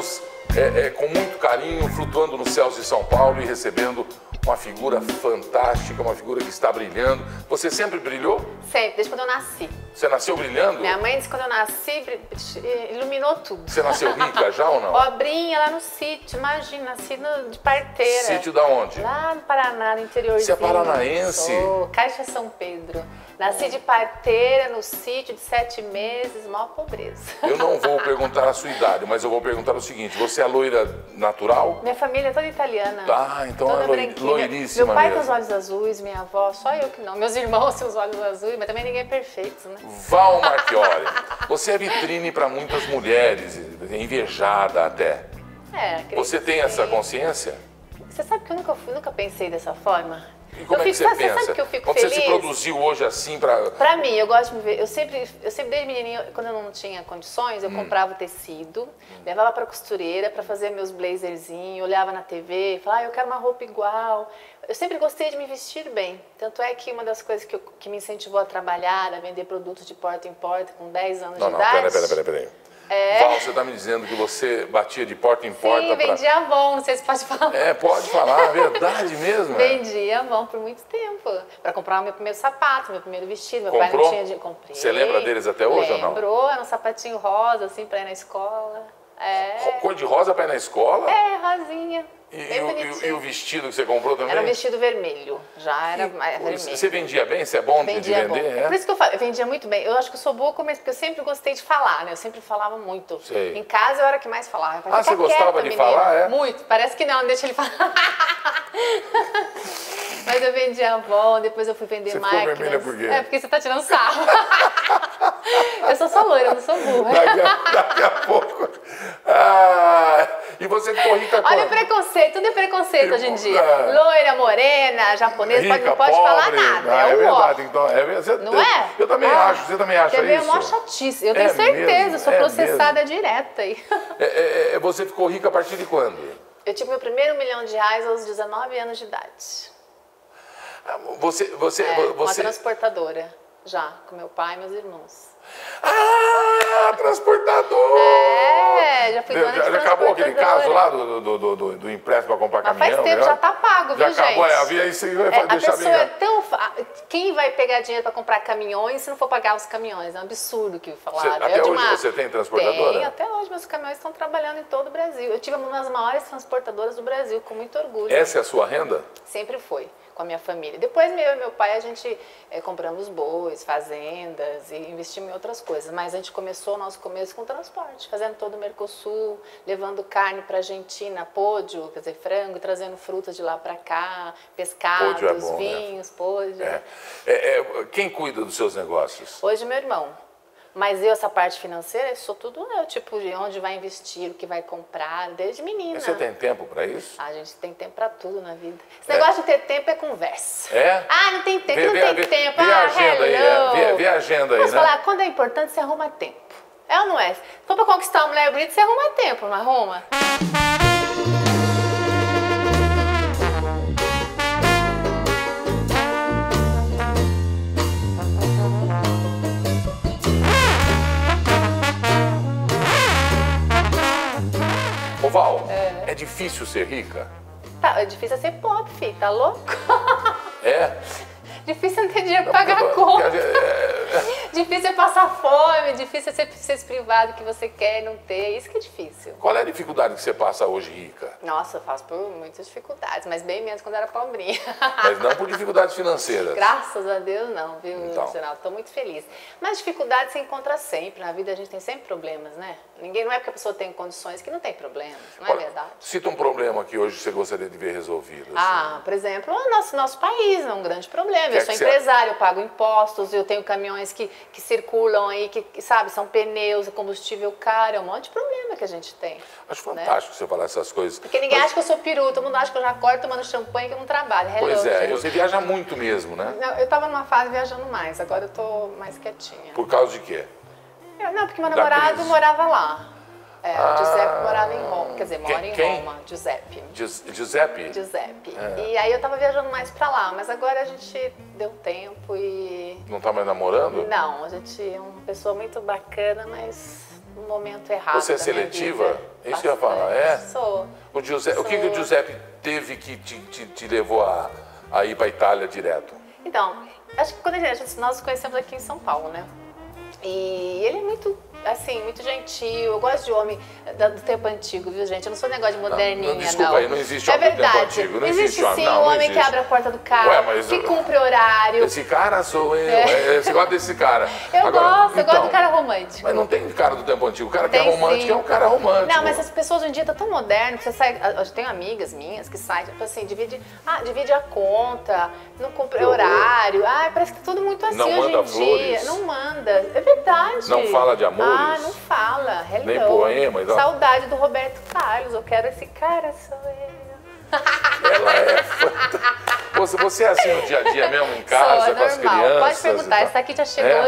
estamos com muito carinho flutuando nos céus de São Paulo e recebendo uma figura fantástica, uma figura que está brilhando. Você sempre brilhou? Sempre, desde quando eu nasci. Você nasceu brilhando? Minha mãe disse que quando eu nasci, iluminou tudo. Você nasceu rica já ou não? Pobrinha, lá no sítio, imagina, nasci de parteira. Sítio da onde? Lá no Paraná, no interiorzinho. Você é paranaense? Sou, Caixa São Pedro. Nasci de parteira, no sítio, de 7 meses, maior pobreza. Eu não vou perguntar a sua idade, mas eu vou perguntar o seguinte, você é loira natural? Minha família é toda italiana. Ah, então toda é loiríssima Meu pai mesmo. tem os olhos azuis, minha avó, só eu que não. Meus irmãos têm os olhos azuis, mas também ninguém é perfeito, né? Val Marchiori, você é vitrine para muitas mulheres, invejada até. Você tem essa consciência? Você sabe que eu nunca pensei dessa forma? E como é que você pensa? Sabe que eu fico Quando feliz? Você se produziu hoje assim para... Pra mim, eu gosto de me ver. Eu sempre desde menininha, quando eu não tinha condições, eu comprava o tecido, levava pra costureira pra fazer meus blazerzinhos, olhava na TV, falava, eu quero uma roupa igual. Eu sempre gostei de me vestir bem. Tanto é que uma das coisas que me incentivou a trabalhar, a vender produtos de porta em porta com 10 anos de idade... Peraí. Val, você está me dizendo que você batia de porta em porta? Sim, vendia Avon, não sei se pode falar. Pode falar, é verdade mesmo. Vendia Avon por muito tempo, para comprar o meu primeiro sapato, meu primeiro vestido. Meu Comprou? pai não tinha dinheiro, comprei. Você lembra deles até hoje ou não? Lembrou, era um sapatinho rosa, assim, para ir na escola. Cor de rosa para ir na escola? Rosinha. E o vestido que você comprou também? Era um vestido vermelho, já era vermelho. Você vendia bem? Você é bom de vender? Bom. Por isso que eu falo, eu vendia muito bem. Eu acho que eu sou boa começo, porque eu sempre gostei de falar, né? Eu sempre falava muito. Sei. Em casa eu era que mais falava. Você gostava de falar, Muito. Parece que não, deixa ele falar. Mas eu vendia Avon, depois eu fui vender máquinas. Você ficou vermelha por quê? Porque você tá tirando sarro. Eu sou só loira, eu não sou burra. Daqui a pouco. E você ficou rica quando? Olha o preconceito, tudo é preconceito hoje em dia. Loira, morena, japonesa, rica, não pode pobre, falar nada. É verdade, então. Não é? Eu também acho, você também acha isso? É isso? mó chatice, eu tenho certeza, mesmo, sou processada direta aí. Você ficou rica a partir de quando? Eu tive meu primeiro R$1 milhão aos 19 anos de idade. Uma transportadora, já, com meu pai e meus irmãos. Transportador! Já fui dona de Já acabou aquele caso lá do empréstimo para comprar caminhão? Faz tempo, já tá pago, viu, gente? Já acabou, havia isso aí, vai deixar a pessoa quem vai pegar dinheiro para comprar caminhões se não for pagar os caminhões? É um absurdo que falaram. Até hoje você tem transportadora? Tenho, até hoje meus caminhões estão trabalhando em todo o Brasil. Eu tive uma das maiores transportadoras do Brasil, com muito orgulho. Essa é a sua renda? Sempre foi, com a minha família. Depois eu e meu pai, a gente compramos bois, fazendas e investimos em outras coisas. Mas a gente começou o nosso começo com transporte, fazendo todo o Mercosul, levando carne para a Argentina, pódio, quer dizer, frango, trazendo frutas de lá para cá, pescados, pódio é bom, vinhos, pódio. Quem cuida dos seus negócios? Hoje meu irmão. Mas essa parte financeira, isso sou tudo eu, tipo, de onde vai investir, o que vai comprar, desde menina. Você tem tempo para isso? A gente tem tempo para tudo na vida. Esse negócio de ter tempo é conversa. Não tem tempo, não tem tempo. Vê a agenda aí, vê a agenda aí, né? Posso falar, quando é importante, você arruma tempo. É ou não é? Se for para conquistar uma mulher bonita, você arruma tempo, não arruma? Val, é difícil ser rica? É difícil ser pobre, filho, tá louco? Difícil não ter dinheiro pra pagar a conta. Difícil é passar fome, difícil é ser esse privado que você quer e não ter, isso que é difícil. Qual é a dificuldade que você passa hoje rica? Nossa, eu passo por muitas dificuldades, mas bem menos quando era pobrinha. Mas não por dificuldades financeiras? Graças a Deus não, viu, então. Geraldo? Estou muito feliz. Mas dificuldades se encontra sempre, na vida a gente tem sempre problemas, né? Não é porque a pessoa tem condições que não tem problemas, não é verdade? Cita um problema que hoje você gostaria de ver resolvido. Assim. Por exemplo, o nosso país é um grande problema. Eu sou empresário, eu pago impostos, eu tenho caminhões que circulam aí, que sabe, são pneus, combustível caro, é um monte de problema que a gente tem. Acho fantástico você falar essas coisas. Porque ninguém acha que eu sou peru, todo mundo acha que eu já acordo tomando champanhe que eu não trabalho. Pois é, você viaja muito mesmo, né? Não, eu tava numa fase viajando mais, agora eu tô mais quietinha. Por causa de quê? Não, porque meu namorado morava lá. O Giuseppe morava em Roma, quer dizer, mora em Roma, Giuseppe. Giuseppe? Giuseppe. E aí eu tava viajando mais pra lá, mas agora a gente deu tempo e... Não tá mais namorando? Não, a gente é uma pessoa muito bacana, mas no momento errado. Você é seletiva Isso que eu ia falar, é? Sou. O Giuseppe, o que o Giuseppe teve que te levou a ir para a Itália direto? Então, acho que quando nós nos conhecemos aqui em São Paulo, né? E ele é muito, assim, muito gentil. Eu gosto de homem do tempo antigo, viu, gente? Eu não sou negócio de moderninha, não. Desculpa aí, não existe homem do tempo antigo. Não existe homem, sim, não, um homem existe. que abre a porta do carro, que cumpre horário. Esse cara sou eu. Você gosta desse cara. Eu gosto do cara romântico. Mas não tem cara do tempo antigo. O cara que é romântico é um cara romântico. Não, mas as pessoas hoje em dia estão tão modernas. Você sai, eu tenho amigas minhas que saem, tipo assim, divide a conta, não cumpre horário. Parece que tá tudo muito assim não hoje manda em flores. dia. Não manda. É verdade. Não fala de amores. Não fala. Hello. Nem poemas. Saudade do Roberto Carlos. Eu quero esse cara, sou eu. Ela é fantástica. Você é assim no dia a dia mesmo, em casa, com as crianças? Pode perguntar, essa aqui já chegou,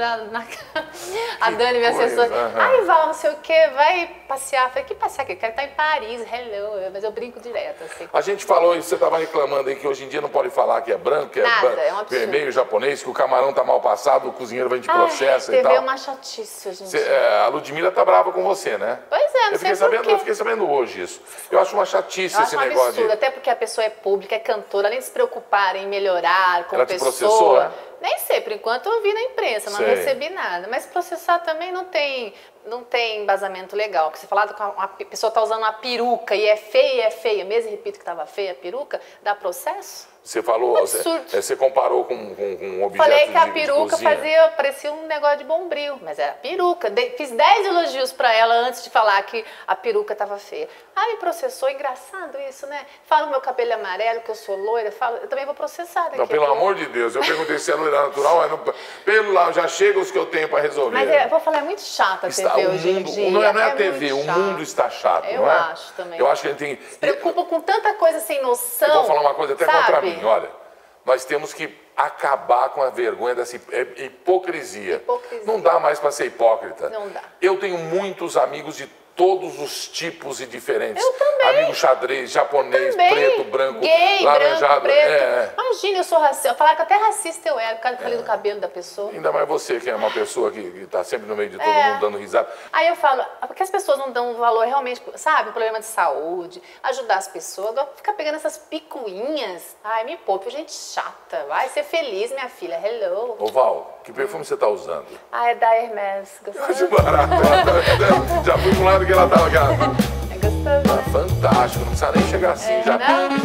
a Dani, minha assessora. Ai, Val, não sei o quê, vai passear. Eu falei, que passear? Eu quero estar em Paris, hello. Mas eu brinco direto, assim. A gente falou isso, você estava reclamando aí que hoje em dia não pode falar que é branco, que é um vermelho, japonês, que o camarão tá mal passado, o cozinheiro vem de processo e tal. TV é uma chatice hoje em dia. A Ludmilla tá brava com você, né? Pois é, não sei por quê. Eu fiquei sabendo hoje isso. Eu acho uma chatice esse negócio. Absurdo, até porque a pessoa é pública, é cantora, além de se preocupar em melhorar como ela pessoa. Te processou, né? Nem sei, por enquanto eu vi na imprensa, não recebi nada. Mas processar também não tem embasamento legal. Porque você falar que a pessoa está usando uma peruca e é feia, mesmo repito que estava feia a peruca, dá processo? Você falou, você comparou com um objeto. Falei que a peruca parecia um negócio de bombril, mas era peruca. Fiz 10 elogios pra ela antes de falar que a peruca tava feia. Me processou, engraçado isso, né? Fala o meu cabelo é amarelo, que eu sou loira, eu também vou processar daqui. Não, pelo amor de Deus, eu perguntei se é loira natural, pelo lá, já chega os que eu tenho pra resolver. Mas vou falar, é muito chata a TV hoje em dia. Não é a TV, o mundo está chato, não é? Eu acho também. Eu acho que a gente tem... Se preocupa com tanta coisa sem noção. Eu vou falar uma coisa até contra mim, olha. Nós temos que acabar com a vergonha dessa hipocrisia. Não dá mais para ser hipócrita. Não dá. Eu tenho muitos amigos de todos os tipos e diferentes. Eu também. Amigo xadrez, japonês, preto, branco, gay, laranjado. Branco, preto. Imagina, eu sou racista. Eu falava que até racista eu era, por causa do cabelo da pessoa. Ainda mais você, que é uma pessoa que está sempre no meio de todo mundo dando risada. Aí eu falo, porque as pessoas não dão valor realmente, sabe? Problema de saúde, ajudar as pessoas. Agora ficar pegando essas picuinhas. Me poupe, gente chata. Vai ser feliz, minha filha. Hello. Ô Val, que perfume você está usando? É da Hermès. De barato. Já fui pro lado que ela estava aqui. É gostoso, né? Fantástico, não precisa nem chegar assim. Já.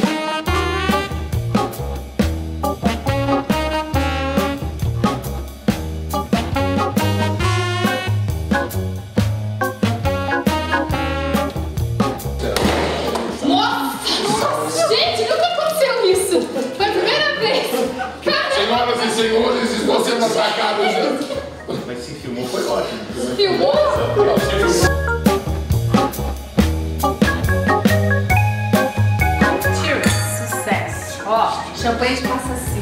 Nossa, gente, nunca aconteceu isso. Foi a primeira vez. Caramba. Senhoras e senhores, estão sendo atracados. Mas se filmou, foi ótimo. Filmou? Cheers. Sucesso. Champanhe de massa-cico.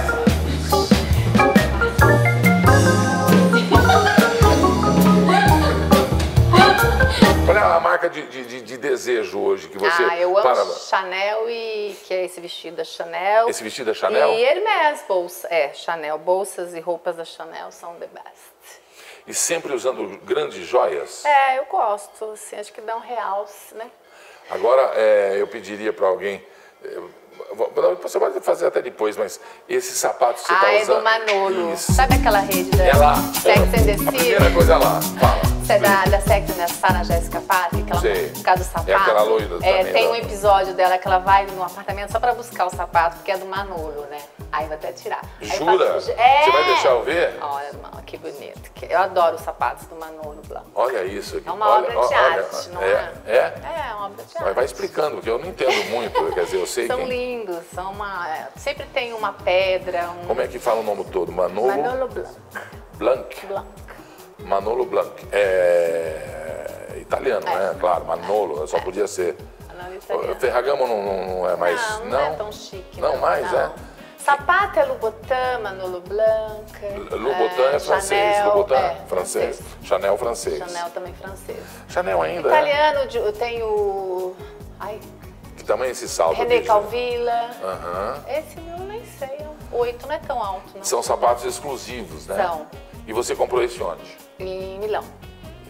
Qual é a marca de desejo hoje que você... eu amo Chanel que é esse vestido da Chanel. Esse vestido da Chanel? E Hermès, Chanel. Bolsas e roupas da Chanel são the best. E sempre usando grandes joias? Eu gosto, assim, acho que dá um realce, né? Agora, eu pediria para alguém... Você pode fazer até depois, mas esse sapato que você está usando... é do Manolo. Isso. Sabe aquela rede da Sex and the City? A primeira coisa lá, fala. Você é da Sex and the City, na Jéssica Patrick, por causa do sapato. É aquela loira também. Tem um episódio dela que ela vai no apartamento só pra buscar o sapato, porque é do Manolo, né? Aí vou até tirar. Jura? Você vai deixar eu ver? Olha, irmão, que bonito. Eu adoro os sapatos do Manolo Blanco. Olha isso aqui. É uma obra de arte, não é? É uma obra de arte. Mas vai explicando, porque eu não entendo muito, quer dizer, eu sei São lindos, sempre tem uma pedra. Como é que fala o nome todo? Manolo Blanc. Manolo Blanc. É italiano, né? Claro, Manolo, só podia ser. Ferragamo não é mais... Não é tão chique. Não mais, não. Sapato é Louboutin, Manolo Blanc. Louboutin é francês, Chanel, Louboutin francês. Chanel francês. Chanel também francês. Chanel ainda italiano, eu tenho... Que tamanho é esse salto? René Calvilla. Aham. Esse eu nem sei, 8 não é tão alto, não. São sapatos exclusivos, né? São. E você comprou esse onde? Em Milão.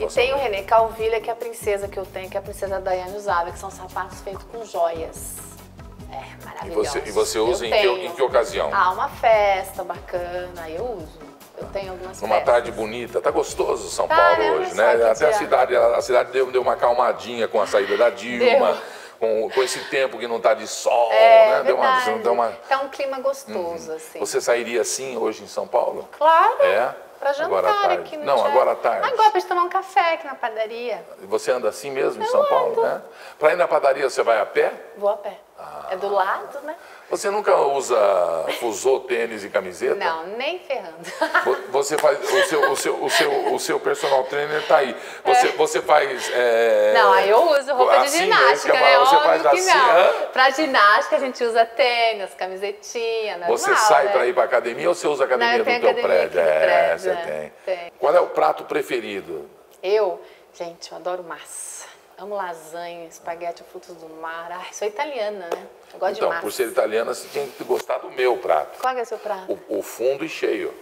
E tem o René Calvilha, que é a princesa que eu tenho, que é a princesa Daiane usava, que são sapatos feitos com joias. É, maravilhoso. E você usa em que ocasião? Ah, uma festa bacana, aí eu uso. Eu tenho algumas Numa festas. tarde bonita. Tá gostoso São Tá, Paulo né? hoje, Olha né? só que Até a cidade deu uma acalmadinha com a saída da Dilma. Com esse tempo que não tá de sol, né? Verdade. Tá um clima gostoso, assim. Você sairia assim hoje em São Paulo? Claro. É? Pra jantar Agora à tarde. aqui no Não, teatro. agora à tarde. Agora pra gente tomar um café aqui na padaria. Você anda assim mesmo em São Paulo, né? Pra ir na padaria você vai a pé? Vou a pé. É do lado, né? Você nunca usa fusô, tênis e camiseta? Não, nem ferrando. Você faz o seu personal trainer tá aí. Você faz Não, aí eu uso roupa de assim, ginástica, né? né? Você Óbvio faz que assim, não. hã? Pra ginástica a gente usa tênis, camisetinha, normal, Você sai né? para ir para academia ou você usa a academia Não, eu do tenho teu academia prédio? aqui no prédio, Você né? tem. Tem. Qual é o prato preferido? Gente, eu adoro massa. Amo lasanha, espaguete, frutos do mar. Ai, sou italiana, né? Eu gosto de Então, massa. por ser italiana, você tinha que gostar do meu prato. Qual é o seu prato? O fundo e cheio.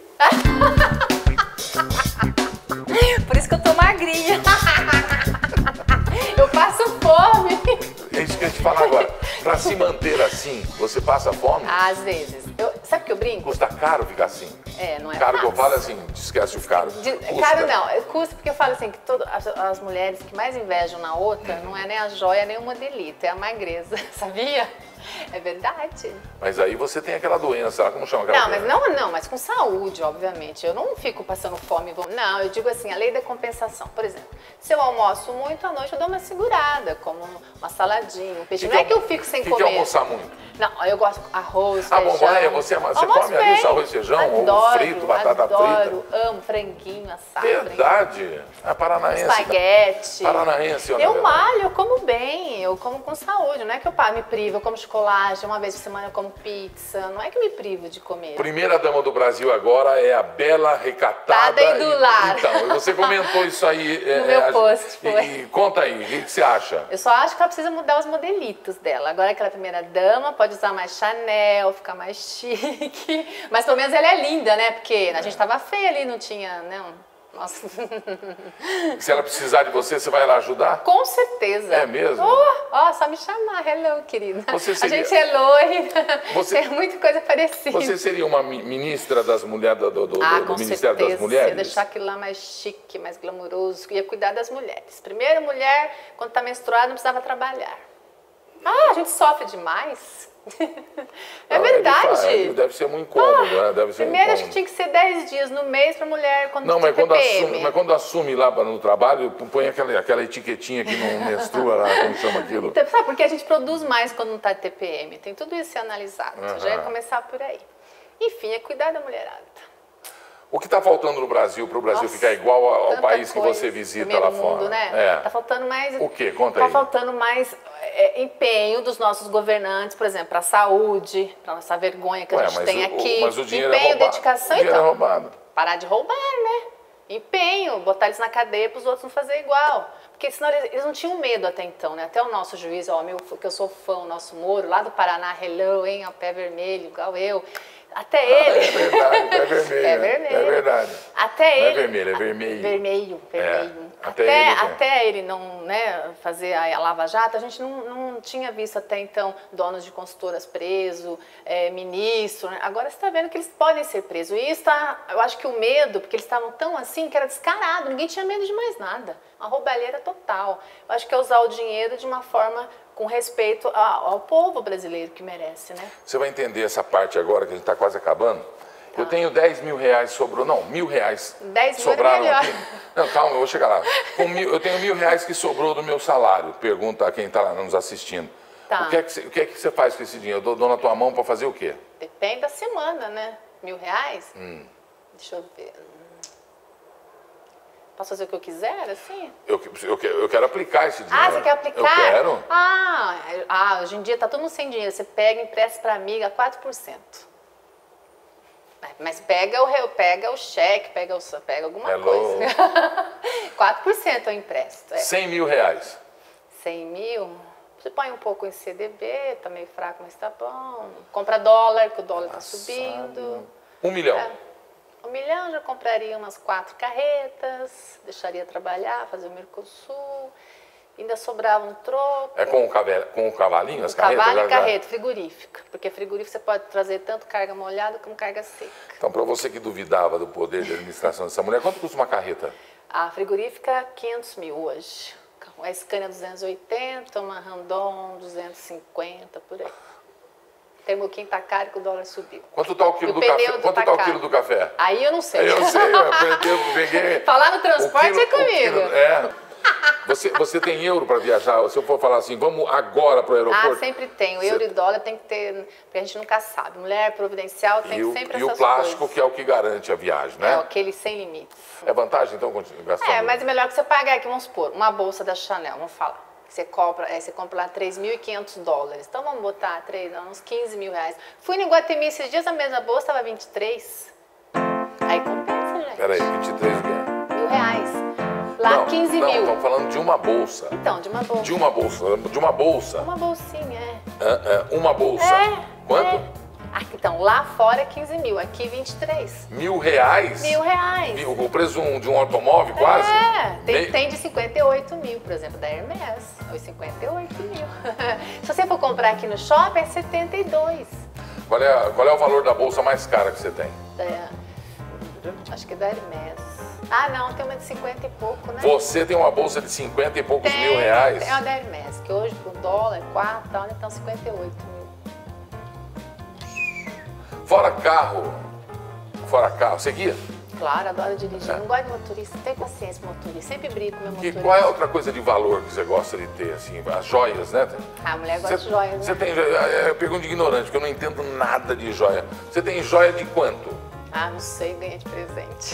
Por isso que eu tô magrinha. Eu passo fome. É isso que eu ia te falar agora. Para se manter assim, você passa fome? Às vezes. Sabe que eu brinco? Custa caro ficar assim? Não é Caro que eu fácil. falo assim, esquece o caro. Custa. Caro não, custa porque eu falo assim, que as mulheres que mais invejam na outra não é nem a joia, nem o modelito, é a magreza, sabia? É verdade. Mas aí você tem aquela doença lá, como chama aquela doença? Mas com saúde, obviamente. Eu não fico passando fome. Não, eu digo assim, a lei da compensação. Por exemplo, se eu almoço muito à noite, eu dou uma segurada, como uma saladinha, um peixe. Não é que eu fico sem comer. Tem que almoçar muito? Não, eu gosto de arroz, bom, feijão. você Almoço come bem. isso, arroz, feijão, adoro, ovo frito, batata adoro, frita? amo franguinho, assado. Verdade? É paranaense. Espaguete. Paranaense, olha. Eu malho, eu como bem, eu como com saúde. Não é que eu me privo, eu como chocolate, uma vez por semana eu como pizza. Não é que eu me privo de comer. Primeira dama do Brasil agora é a bela, recatada. Tada e do lar. Então, você comentou isso aí. No meu post, foi. E conta aí, o que você acha? Eu só acho que ela precisa mudar os modelitos dela. Agora que ela é primeira dama, pode usar mais Chanel, ficar mais chique. Mas pelo menos ela é linda, né? Porque a gente tava feia ali, não tinha, né? Nossa. Se ela precisar de você, você vai lá ajudar? Com certeza. É mesmo? Só me chamar. Hello, querida. A gente é loira. Tem muita coisa parecida. Você seria uma ministra das mulheres, do Ministério das Mulheres? Ia deixar aquilo lá mais chique, mais glamuroso. Ia cuidar das mulheres. Primeira mulher, quando tá menstruada, não precisava trabalhar. A gente sofre demais. É verdade. Deve ser muito incômodo, né? Deve ser Primeiro, acho que tinha que ser 10 dias no mês pra mulher quando Não, tinha TPM. mas quando assume lá no trabalho, põe aquela etiquetinha que não menstrua lá, como chama aquilo. Então, sabe, porque a gente produz mais quando não tá TPM. Tem tudo isso analisado. Já ia começar por aí. Enfim, é cuidar da mulherada. O que está faltando no Brasil para o Brasil ficar igual ao país que você visita lá fora? Mundo, né? Tá faltando mais. O quê? Conta aí. Tá faltando mais empenho dos nossos governantes, por exemplo, para a saúde, para nossa vergonha que a gente tem aqui. Mas o dinheiro empenho, é roubado. dedicação, o dinheiro então. É roubado. Parar de roubar, né? Empenho, botar eles na cadeia para os outros não fazer igual. Porque senão eles não tinham medo até então, né? Até o nosso juiz, que eu sou fã, o nosso Moro, lá do Paraná, hello, hein, ao pé vermelho, igual eu. Até ele. É verdade, pé vermelho. É vermelho. É verdade. Até ele. Não é vermelho, é vermelho. Vermelho. Até ele não, né, fazer a Lava Jato, a gente não tinha visto até então donos de consultoras presos, ministro. Né? Agora você está vendo que eles podem ser presos. E isso eu acho que o medo, porque eles estavam tão assim, que era descarado, ninguém tinha medo de mais nada. Uma roubalheira total. Eu acho que é usar o dinheiro de uma forma com respeito ao povo brasileiro que merece, né? Você vai entender essa parte agora, que a gente está quase acabando. Tá. Eu tenho 10 mil reais sobrou, não, R$1.000 sobraram aqui. Não, calma, eu vou chegar lá. Eu tenho R$1.000 que sobrou do meu salário, pergunta a quem está lá nos assistindo. Tá. O que é que você faz com esse dinheiro? Eu dou na tua mão para fazer o quê? Depende da semana, né? R$1.000? Deixa eu ver. Posso fazer o que eu quiser, assim? Eu quero aplicar esse dinheiro. Você quer aplicar? Eu quero. Hoje em dia tá todo mundo sem dinheiro. Você pega e empresta para amiga 4%. Mas pega o cheque, pega alguma coisa. 4% eu empresto. 100 mil reais. 100 mil? Você põe um pouco em CDB, tá meio fraco, mas tá bom. Compra dólar, que o dólar tá subindo. 1 milhão. 1 milhão já compraria umas 4 carretas, deixaria trabalhar, fazer o Mercosul, ainda sobrava um troco. É com o cavalinho, as carretas? Cavalo e carreta, frigorífica. Porque frigorífico você pode trazer tanto carga molhada como carga seca. Então, para você que duvidava do poder de administração dessa mulher, quanto custa uma carreta? A frigorífica, 500 mil hoje. A Scania 280, uma Randon 250, por aí. Termoquim tá caro que o dólar subiu. Quanto tá o quilo do café? Quanto tá o quilo do café? Aí eu não sei. Eu sei, eu peguei. Falar no transporte é comigo. Você tem euro para viajar? Se eu for falar assim, vamos agora para o aeroporto? Ah, sempre tem. O euro e dólar tem que ter, porque a gente nunca sabe. Mulher providencial tem sempre essas coisas. E o plástico, que é o que garante a viagem, né? É, aquele sem limites. É vantagem, então, gastar? É, mas é melhor que você pagar aqui, vamos supor, uma bolsa da Chanel, vamos falar. Você compra lá $3.500. Então vamos botar uns 15 mil reais. Fui no Iguatemi esses dias, a mesma bolsa estava 23. Aí compensa, gente. Peraí, 23 o quê? Mil reais. Lá não, 15 mil. Não, estamos falando de uma bolsa. Então, de uma bolsa. De uma bolsa. De uma bolsa. Uma bolsinha, uma bolsa. Quanto? Então, lá fora é 15 mil, aqui 23. R$1.000? R$1.000. O preço de um automóvel, quase? Tem de 58 mil, por exemplo, da Hermès. Os 58 mil. Se você for comprar aqui no shopping, é 72. Qual é o valor da bolsa mais cara que você tem? Acho que é da Hermès. Ah, não, tem uma de 50 e pouco, né? Você tem uma bolsa de 50 e poucos mil reais? Tem uma da Hermès, que hoje pro dólar é 4, então 58 mil. Fora carro, você guia? Claro, adoro dirigir. Não gosto de motorista, não tenho paciência com motorista. Sempre brigo com meu motorista. E qual é a outra coisa de valor que você gosta de ter, assim? As joias, né? A mulher gosta de joias, né? Você tem, pergunta de ignorante, porque eu não entendo nada de joia. Você tem joia de quanto? Ah, não sei, ganhei de presente.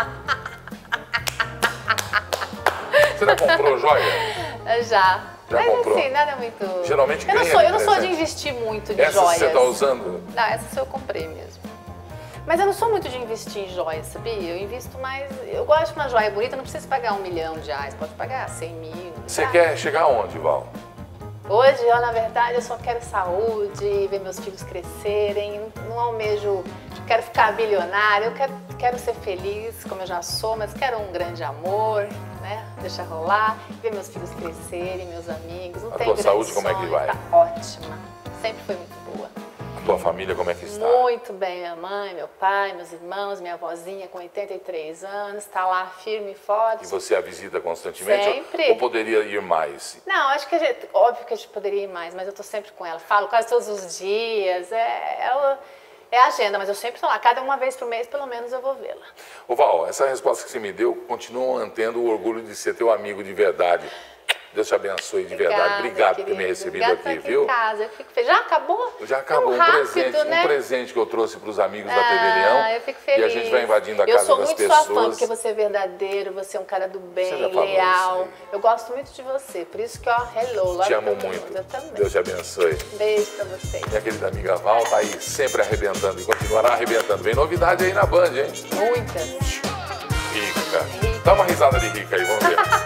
Você já comprou joia? Já. Mas comprou? Assim, nada muito... Geralmente eu não sou de investir muito de joias. Essa você está usando? Não, essa eu comprei mesmo. Mas eu não sou muito de investir em joias, sabia? Eu invisto mais... Eu gosto de uma joia bonita, não precisa pagar R$1 milhão, pode pagar 100 mil. Você quer chegar aonde, Val? Hoje, na verdade, eu só quero saúde, ver meus filhos crescerem, não almejo, quero ficar bilionária, eu quero ser feliz, como eu já sou, mas quero um grande amor, né? Deixar rolar, ver meus filhos crescerem, meus amigos, não tem grande sonho. A tua saúde como é que vai? Tá ótima, sempre foi muito boa. A tua família como é que está? Muito bem, minha mãe, meu pai, meus irmãos, minha avózinha com 83 anos, está lá firme e forte. E você a visita constantemente? Sempre. Ou poderia ir mais? Não, acho que óbvio que a gente poderia ir mais, mas eu estou sempre com ela. Falo quase todos os dias, ela é a agenda, mas eu sempre estou lá. Cada uma vez por mês, pelo menos, eu vou vê-la. Ô Val, essa resposta que você me deu continua mantendo o orgulho de ser teu amigo de verdade. Deus te abençoe de verdade. Obrigado por ter me recebido aqui, viu? Casa. Eu fico feliz. Já acabou? Já acabou. Um presente que eu trouxe para os amigos da TV Leão. Eu fico feliz. E a gente vai invadindo a casa das pessoas. Eu sou muito sua fã, porque você é verdadeiro, você é um cara do bem, leal. Eu gosto muito de você, por isso que, hello. Te amo muito. Eu também. Deus te abençoe. Beijo para vocês. Minha querida amiga Val tá aí sempre arrebentando e continuará arrebentando. Vem novidade aí na Band, hein? Muitas. Rica. Dá uma risada de rica aí, vamos ver.